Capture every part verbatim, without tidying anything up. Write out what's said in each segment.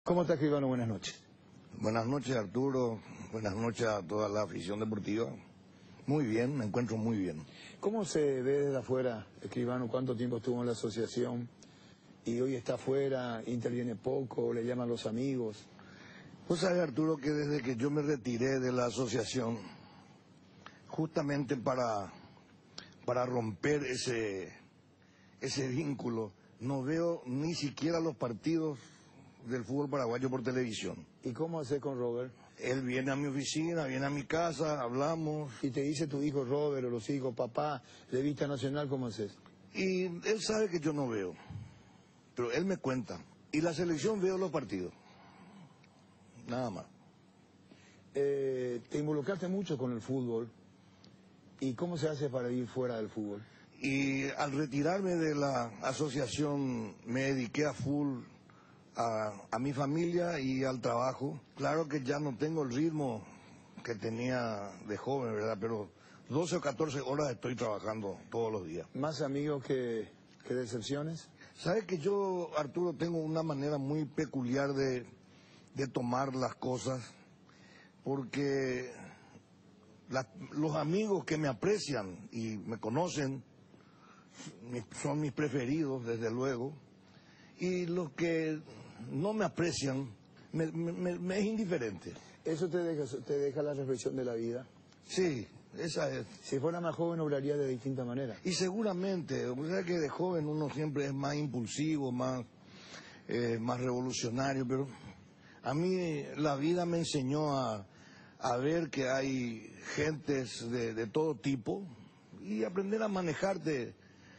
¿Cómo está, Escribano? Buenas noches. Buenas noches, Arturo. Buenas noches a toda la afición deportiva. Muy bien, me encuentro muy bien. ¿Cómo se ve desde afuera, Escribano? ¿Cuánto tiempo estuvo en la asociación? Y hoy está afuera, interviene poco, le llaman los amigos. Vos sabés, Arturo, que desde que yo me retiré de la asociación, justamente para, para romper ese, ese vínculo, no veo ni siquiera los partidos del fútbol paraguayo por televisión. ¿Y cómo haces con Robert? Él viene a mi oficina, viene a mi casa, hablamos. Y te dice tu hijo Robert o los hijos, papá, revista nacional, ¿cómo haces? Y él sabe que yo no veo, pero él me cuenta. Y la selección veo los partidos, nada más. Eh, te involucraste mucho con el fútbol. ¿Y cómo se hace para ir fuera del fútbol? Y al retirarme de la asociación me dediqué a full a, a mi familia y al trabajo. Claro que ya no tengo el ritmo que tenía de joven, ¿verdad? Pero doce o catorce horas estoy trabajando todos los días. ¿Más amigos que, que decepciones? ¿Sabes que yo, Arturo, tengo una manera muy peculiar de, de tomar las cosas? Porque la, los amigos que me aprecian y me conocen son mis preferidos, desde luego. Y los que no me aprecian, me, me, me es indiferente. ¿Eso te deja, te deja la reflexión de la vida? Sí, esa es. Si fuera más joven, obraría de distinta manera. Y seguramente, o sea que de joven uno siempre es más impulsivo, más, eh, más revolucionario, pero a mí la vida me enseñó a, a ver que hay gentes de, de todo tipo y aprender a manejarte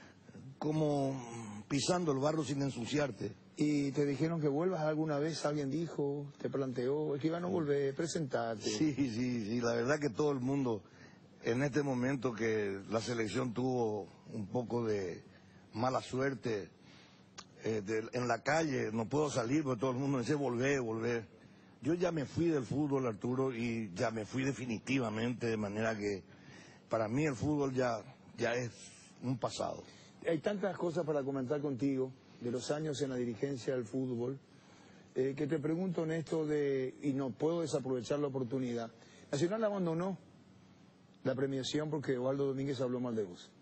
como pisando el barro sin ensuciarte. ¿Y te dijeron que vuelvas alguna vez? ¿Alguien dijo, te planteó, es que iban a volver, presentarte? Sí, sí, sí, la verdad que todo el mundo, en este momento que la selección tuvo un poco de mala suerte, eh, de, en la calle, no puedo salir porque todo el mundo me dice volver, volver. Yo ya me fui del fútbol, Arturo, y ya me fui definitivamente, de manera que para mí el fútbol ya, ya es un pasado. Hay tantas cosas para comentar contigo de los años en la dirigencia del fútbol, eh, que te pregunto en esto de, y no puedo desaprovechar la oportunidad. Nacional abandonó la premiación porque Osvaldo Domínguez habló mal de vos.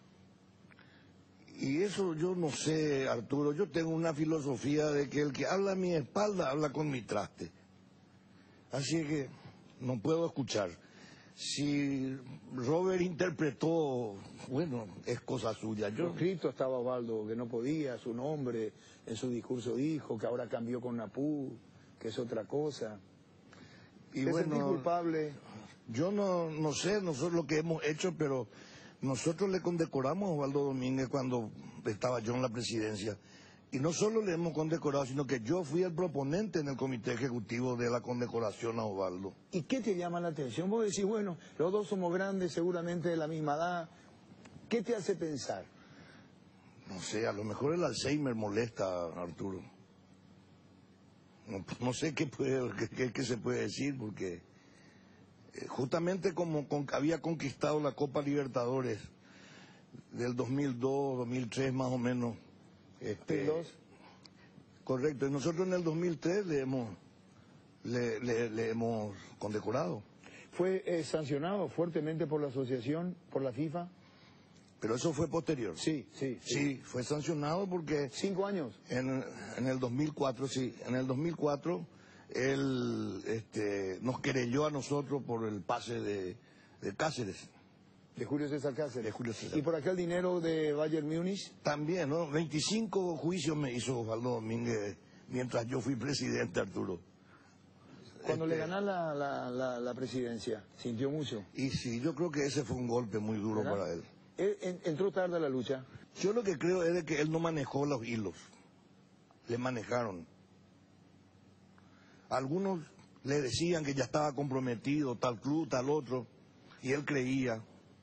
Y eso yo no sé, Arturo, yo tengo una filosofía de que el que habla a mi espalda habla con mi traste. Así que no puedo escuchar. Si Robert interpretó, bueno, es cosa suya. Yo... Escrito estaba Osvaldo que no podía, su nombre, en su discurso dijo que ahora cambió con Napú, que es otra cosa. Y ¿Te bueno, sentís culpable? Yo no, no sé nosotros lo que hemos hecho, pero nosotros le condecoramos a Osvaldo Domínguez cuando estaba yo en la presidencia. Y no solo le hemos condecorado, sino que yo fui el proponente en el comité ejecutivo de la condecoración a Osvaldo. ¿Y qué te llama la atención? Vos decís, bueno, los dos somos grandes, seguramente de la misma edad. ¿Qué te hace pensar? No sé, a lo mejor el Alzheimer molesta, Arturo. No, no sé qué, puede, qué, qué se puede decir, porque eh, justamente como con, había conquistado la Copa Libertadores del dos mil dos, dos mil tres más o menos. Este, ¿dos mil dos? Correcto, y nosotros en el dos mil tres le hemos, le, le, le hemos condecorado. ¿Fue eh, sancionado fuertemente por la asociación, por la FIFA? Pero eso fue posterior. Sí, sí, sí. Sí, fue sancionado porque... ¿Cinco años? En, en el dos mil cuatro, sí. En el dos mil cuatro, él este, nos querelló a nosotros por el pase de, de Cáceres. De Julio César Cáceres. De Julio César. ¿Y por acá el dinero de Bayern Múnich? También, ¿no? veinticinco juicios me hizo Osvaldo Domínguez mientras yo fui presidente, Arturo. Cuando este, le ganás la, la, la, la presidencia, ¿sintió mucho? Y sí, yo creo que ese fue un golpe muy duro ¿verdad? para él. Él entró tarde a la lucha. Yo lo que creo es de que él no manejó los hilos. Le manejaron. Algunos le decían que ya estaba comprometido, tal club, tal otro, y él creía.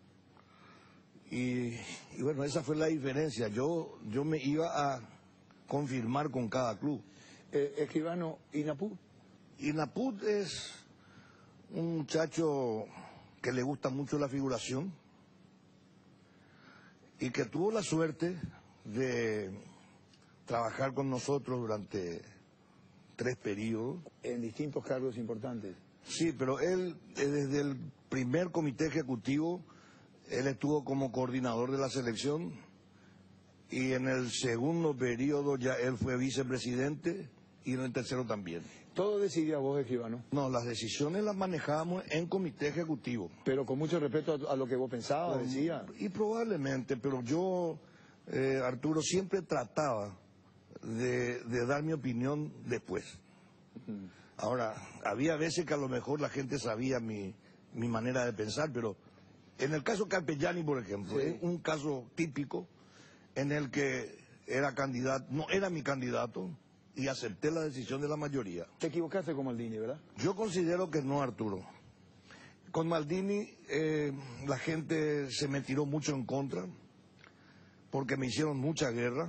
Y, y bueno, esa fue la diferencia. Yo, yo me iba a confirmar con cada club. Eh, Escribano, ¿y Napú? Y Naput es un muchacho que le gusta mucho la figuración y que tuvo la suerte de trabajar con nosotros durante tres periodos. En distintos cargos importantes. Sí, pero él, eh, desde el primer comité ejecutivo, él estuvo como coordinador de la selección, y en el segundo periodo ya él fue vicepresidente, y en el tercero también. Todo decidía vos, escribano. No, las decisiones las manejábamos en comité ejecutivo. Pero con mucho respeto a, a lo que vos pensabas, Con- decía. Y probablemente, pero yo, eh, Arturo, siempre trataba de, de dar mi opinión después. Ahora, había veces que a lo mejor la gente sabía mi, mi manera de pensar, pero en el caso Carpegiani, por ejemplo, Sí. es un caso típico en el que era candidato, no era mi candidato, y acepté la decisión de la mayoría. Te equivocaste con Maldini, ¿verdad? Yo considero que no, Arturo. Con Maldini eh, la gente se me tiró mucho en contra, porque me hicieron mucha guerra,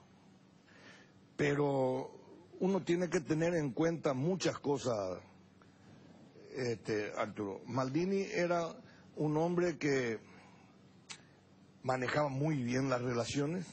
pero uno tiene que tener en cuenta muchas cosas, este, Arturo. Maldini era un hombre que manejaba muy bien las relaciones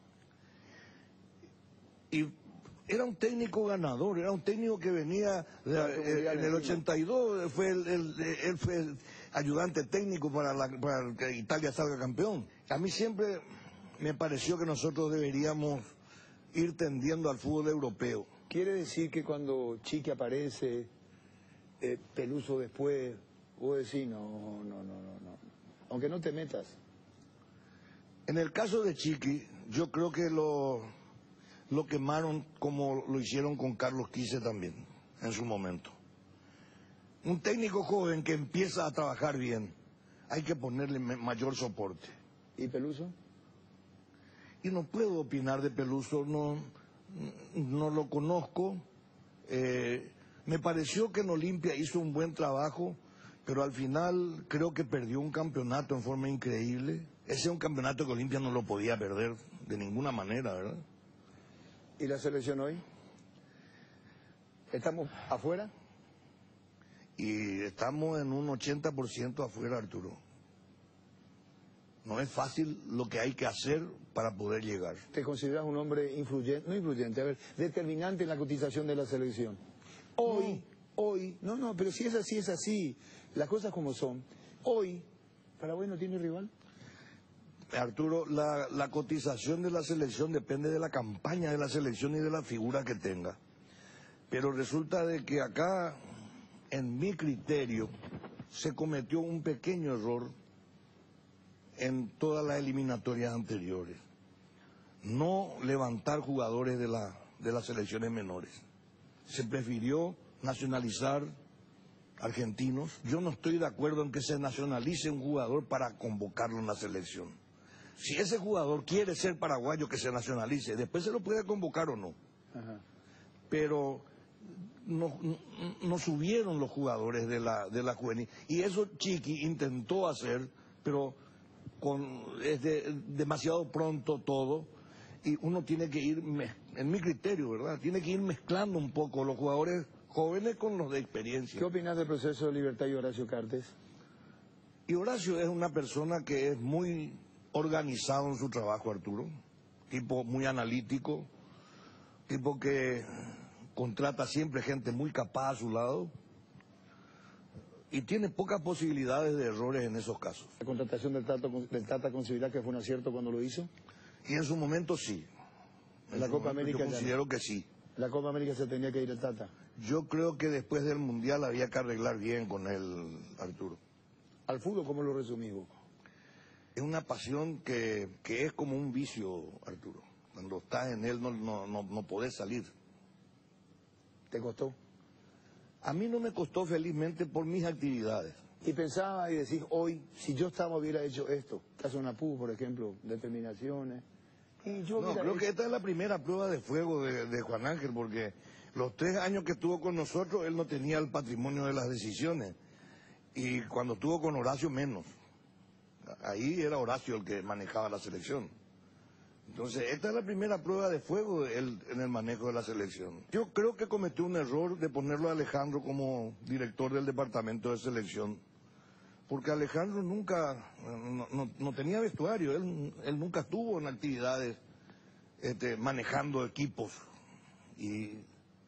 y era un técnico ganador, era un técnico que venía de- eh, en el ochenta y dos, fue el, el- él fue el ayudante técnico para, la- para que Italia salga campeón. A mí siempre me pareció que nosotros deberíamos ir tendiendo al fútbol europeo. Quiere decir que cuando Chiqui aparece, eh, Peluso después, vos decís, no, no, no, no, no. Aunque no te metas. En el caso de Chiqui, yo creo que lo, lo quemaron como lo hicieron con Carlos Quise también, en su momento. Un técnico joven que empieza a trabajar bien, hay que ponerle me- mayor soporte. ¿Y Peluso? Y no puedo opinar de Peluso, no, no lo conozco. Eh, me pareció que en Olimpia hizo un buen trabajo, pero al final creo que perdió un campeonato en forma increíble. Ese es un campeonato que Olimpia no lo podía perder de ninguna manera, ¿verdad? ¿Y la selección hoy? ¿Estamos afuera? Y estamos en un ochenta por ciento afuera, Arturo. No es fácil lo que hay que hacer para poder llegar. ¿Te consideras un hombre influyente, no influyente, a ver, determinante en la cotización de la selección? Hoy, hoy, no, no, pero si es así, es así, las cosas como son. Hoy, ¿Paraguay no tiene rival? Arturo, la, la cotización de la selección depende de la campaña de la selección y de la figura que tenga. Pero resulta de que acá, en mi criterio, se cometió un pequeño error en todas las eliminatorias anteriores. No levantar jugadores de, la, de las selecciones menores. Se prefirió nacionalizar argentinos. Yo no estoy de acuerdo en que se nacionalice un jugador para convocarlo en la selección. Si ese jugador quiere ser paraguayo, que se nacionalice, después se lo puede convocar o no. Ajá. Pero no, no, no subieron los jugadores de la, de la juvenil. Y eso Chiqui intentó hacer, pero con, es de- demasiado pronto todo. Y uno tiene que ir, mez- en mi criterio, ¿verdad? Tiene que ir mezclando un poco los jugadores jóvenes con los de experiencia. ¿Qué opinas del proceso de Libertad y Horacio Cartes? Y Horacio es una persona que es muy organizado en su trabajo, Arturo. Tipo muy analítico, tipo que contrata siempre gente muy capaz a su lado y tiene pocas posibilidades de errores en esos casos. ¿La contratación del Tata, del Tata considera que fue un acierto cuando lo hizo? Y en su momento sí. En La su Copa momento América yo ya no. considero que sí. La Copa América se tenía que ir el Tata. Yo creo que después del Mundial había que arreglar bien con él, Arturo. ¿Al fútbol cómo lo resumís vos? Es una pasión que, que es como un vicio, Arturo. Cuando estás en él no, no, no, no podés salir. ¿Te costó? A mí no me costó felizmente por mis actividades. Y pensaba y decís, hoy, si yo estaba, hubiera hecho esto. Caso Napú, por ejemplo, determinaciones. Y yo No, hubiera creo hecho- que esta es la primera prueba de fuego de, de Juan Ángel, porque los tres años que estuvo con nosotros, él no tenía el patrimonio de las decisiones. Y cuando estuvo con Horacio, menos. Ahí era Horacio el que manejaba la selección. Entonces, esta es la primera prueba de fuego de él en el manejo de la selección. Yo creo que cometió un error de ponerlo a Alejandro como director del departamento de selección. Porque Alejandro nunca, no, no- no tenía vestuario, él, él nunca estuvo en actividades este, manejando equipos. Y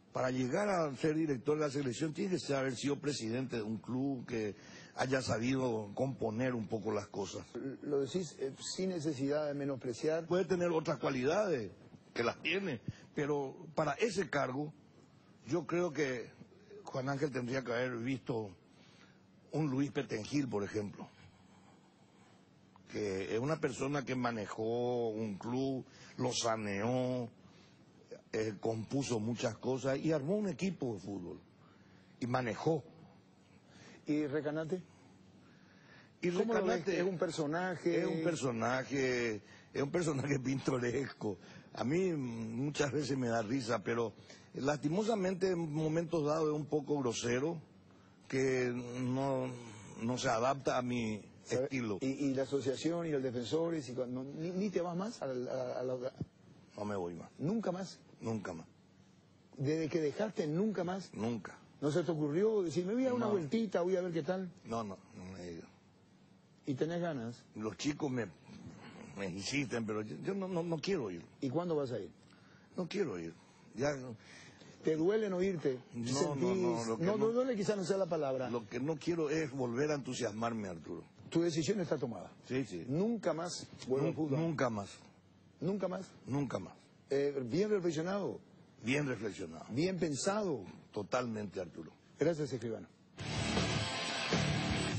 Para llegar a ser director de la selección tiene que haber sido presidente de un club que haya sabido componer un poco las cosas. Lo decís eh, sin necesidad de menospreciar. Puede tener otras cualidades, que las tiene, pero para ese cargo yo creo que Juan Ángel tendría que haber visto un Luis Petengil, por ejemplo, que es una persona que manejó un club, lo saneó, eh, compuso muchas cosas y armó un equipo de fútbol y manejó. ¿Y Recanate? Y ¿Cómo lo ves? Recanate ¿Es un personaje? Es un personaje, es un personaje pintoresco. A mí muchas veces me da risa, pero lastimosamente en momentos dados es un poco grosero, que no, no se adapta a mi ¿Sabe? estilo. Y, y la asociación y los defensores, y cuando, ni, ni te vas más a la, a la- a la- No me voy más, nunca más. nunca más, Desde que dejaste, nunca más. nunca. ¿No se te ocurrió decir, me voy a dar una No. vueltita, voy a ver qué tal? No, no, no me he ido. ¿Y tenés ganas? Los chicos me, me insisten, pero yo, yo no, no, no quiero ir, ¿Y cuándo vas a ir? no quiero ir. Ya, ¿Te duele no irte? No, ¿Sentís- no, no, lo que no, no- no duele, quizás no sea la palabra. lo que no quiero es volver a entusiasmarme, Arturo. Tu decisión está tomada. Sí, sí. Nunca más vuelvo al Nun- fútbol. Nunca más, Nunca más. nunca más. Eh, bien reflexionado, Bien reflexionado. bien pensado. Totalmente, Arturo. Gracias, escribano.